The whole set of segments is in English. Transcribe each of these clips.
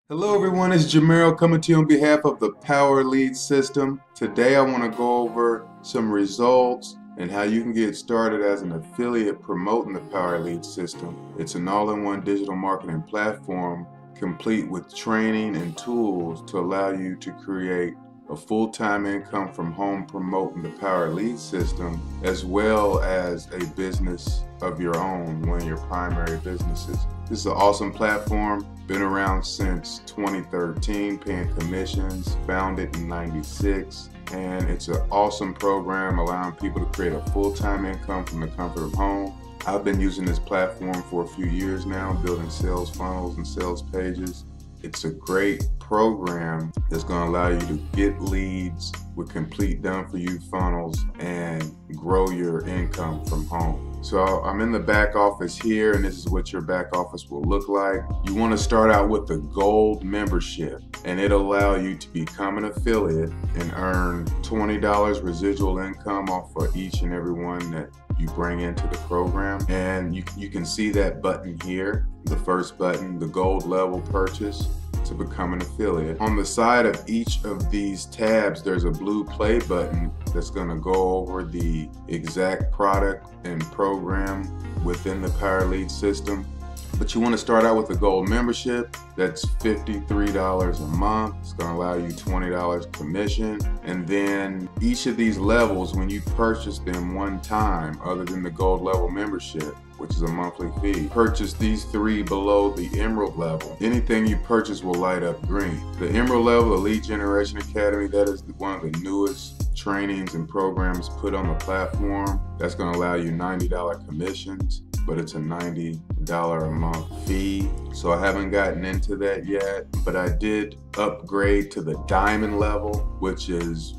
Hello everyone, it's Jamero coming to you on behalf of the Power Lead System. Today I want to go over some results and how you can get started as an affiliate promoting the Power Lead System. It's an all-in-one digital marketing platform complete with training and tools to allow you to create a full-time income from home promoting the Power Lead System, as well as a business of your own, one of your primary businesses. This is an awesome platform, been around since 2013, paying commissions, founded in '96, and it's an awesome program allowing people to create a full-time income from the comfort of home. I've been using this platform for a few years now, building sales funnels and sales pages. It's a great program that's going to allow you to get leads with complete done-for-you funnels and grow your income from home. So I'm in the back office here, and this is what your back office will look like. You want to start out with the gold membership, and it'll allow you to become an affiliate and earn $20 residual income off of each and every one that you bring into the program. And you can see that button here, the first button, the gold level purchase to become an affiliate. On the side of each of these tabs, there's a blue play button that's going to go over the exact product and program within the Power Lead System. But you want to start out with a gold membership. That's $53 a month. It's going to allow you $20 commission. And then each of these levels, when you purchase them one time, other than the gold level membership, which is a monthly fee, purchase these three below the emerald level. Anything you purchase will light up green. The emerald level, the Lead Generation Academy, that is one of the newest trainings and programs put on the platform. That's going to allow you $90 commissions, but it's a $90 a month fee. So I haven't gotten into that yet, but I did upgrade to the diamond level, which is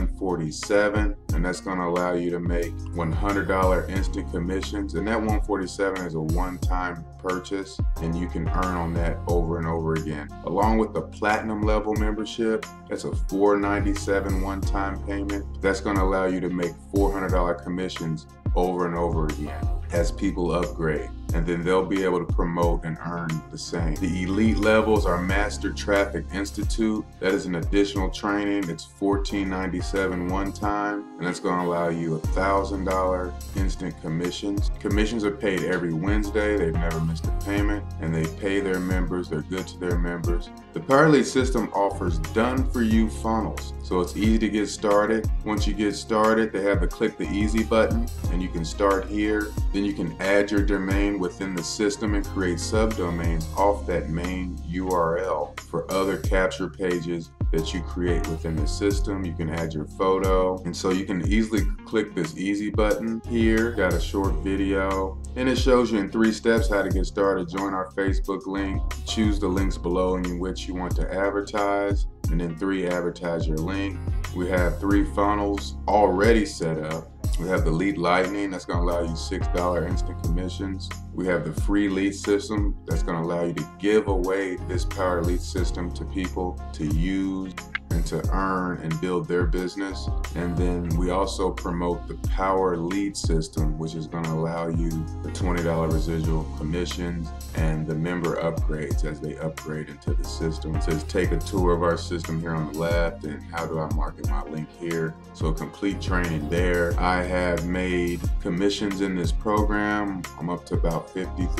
$147, and that's going to allow you to make $100 instant commissions. And that $147 is a one-time purchase, and you can earn on that over and over again. Along with the platinum level membership, that's a $497 one-time payment. That's going to allow you to make $400 commissions over and over again as people upgrade, and then they'll be able to promote and earn the same. The elite levels are Master Traffic Institute. That is an additional training. It's $1497 one time, and that's going to allow you $1,000 instant commissions. Commissions are paid every Wednesday. They've never missed a payment, and they pay their members. They're good to their members. The Power Lead System offers done-for-you funnels, so it's easy to get started. Once you get started, they have the click the easy button, and you can start here. Then you can add your domain within the system and create subdomains off that main URL for other capture pages that you create within the system. You can add your photo, and so you can easily click this easy button here. Got a short video, and it shows you in 3 steps how to get started. Join our Facebook link, choose the links below in which you want to advertise, and then 3, advertise your link. We have 3 funnels already set up. We have the Lead Lightning, that's going to allow you $6 instant commissions. We have the free lead system that's going to allow you to give away this Power Lead System to people to use and to earn and build their business. And then we also promote the Power Lead System, which is going to allow you the $20 residual commissions and the member upgrades as they upgrade into the system. It says take a tour of our system here on the left, and how do I market my link here. So complete training there. I have made commissions in this program. I'm up to about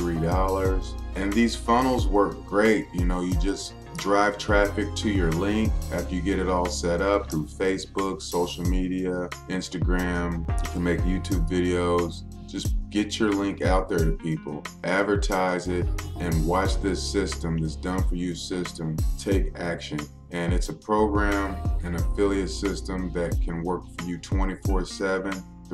$53. And these funnels work great. You know, you just drive traffic to your link after you get it all set up through Facebook, social media, Instagram. You can make YouTube videos. Just get your link out there to people, advertise it, and watch this system, this done-for-you system, take action. And it's a program, an affiliate system that can work for you 24/7,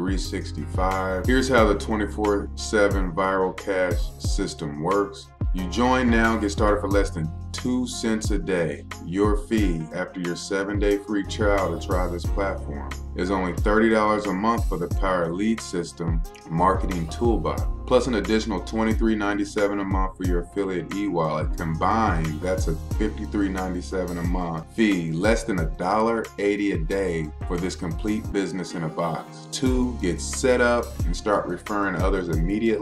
365. Here's how the 24/7 viral cash system works. You join now, get started for less than 2 cents a day. Your fee after your 7-day free trial to try this platform is only $30 a month for the Power Lead System Marketing Toolbar, plus an additional $23.97 a month for your affiliate e-wallet. Combined, that's a $53.97 a month fee, less than $1.80 a day for this complete business in a box. 2, get set up and start referring others immediately.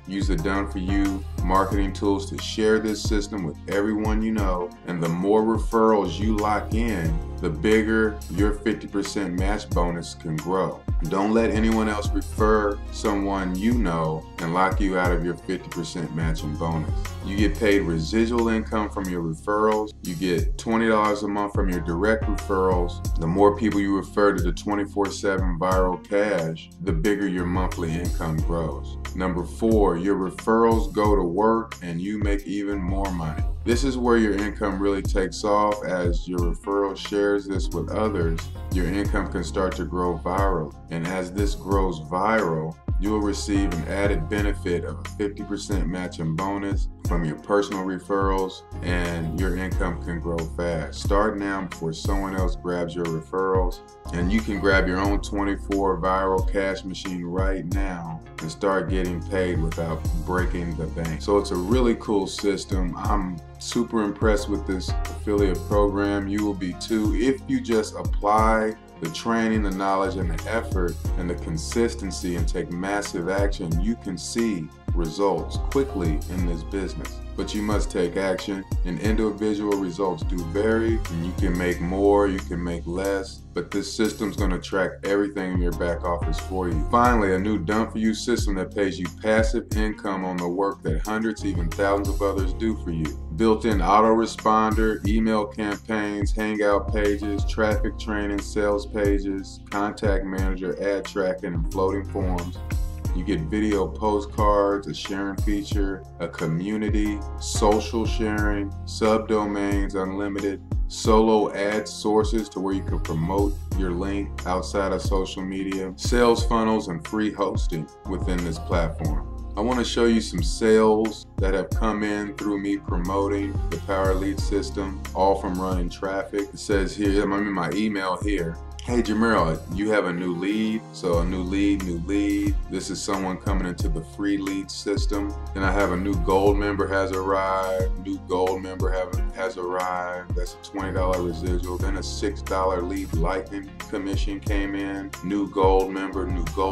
Use the Done For You marketing tools to share this system with everyone you know, and the more referrals you lock in, the bigger your 50% match bonus can grow. Don't let anyone else refer someone you know and lock you out of your 50% matching bonus. You get paid residual income from your referrals. You get $20 a month from your direct referrals. The more people you refer to the 24/7 viral cash, the bigger your monthly income grows. Number 4, your referrals go to work and you make even more money. This is where your income really takes off. As your referral shares this with others, your income can start to grow viral. And as this grows viral, you will receive an added benefit of a 50% matching bonus from your personal referrals, and your income can grow fast. Start now before someone else grabs your referrals, and you can grab your own 24 viral cash machine right now and start getting paid without breaking the bank. So it's a really cool system. I'm super impressed with this affiliate program. You will be too if you just apply the training, the knowledge, and the effort, and the consistency, and take massive action. You can see results quickly in this business. But you must take action, and individual results do vary, and you can make more, you can make less, but this system's going to track everything in your back office for you. Finally, a new Done For You system that pays you passive income on the work that hundreds, even thousands of others do for you. Built-in autoresponder, email campaigns, hangout pages, traffic training, sales pages, contact manager, ad tracking, and floating forms. You get video postcards, a sharing feature, a community, social sharing, subdomains unlimited, solo ad sources to where you can promote your link outside of social media, sales funnels, and free hosting within this platform. I want to show you some sales that have come in through me promoting the Power Lead system, all from running traffic. It says here, I'm in my email here. Hey Jamiro, you have a new lead. So a new lead. This is someone coming into the free lead system. Then I have a new gold member has arrived. New gold member has arrived. That's a $20 residual. Then a $6 lead lightning commission came in. New gold member.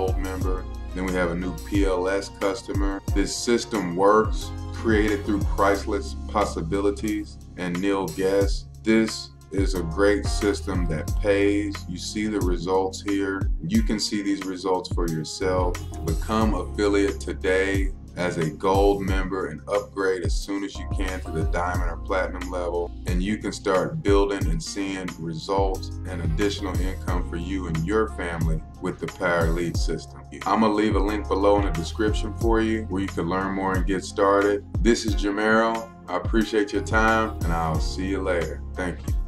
Then we have a new PLS customer. This system works, created through priceless possibilities and Neil Guest. This is a great system that pays. You see the results here. You can see these results for yourself. Become affiliate today as a gold member and upgrade as soon as you can to the diamond or platinum level, and you can start building and seeing results and additional income for you and your family with the Power Lead system. I'm gonna leave a link below in the description for you where you can learn more and get started. This is Jamiro. I appreciate your time, and I'll see you later. Thank you.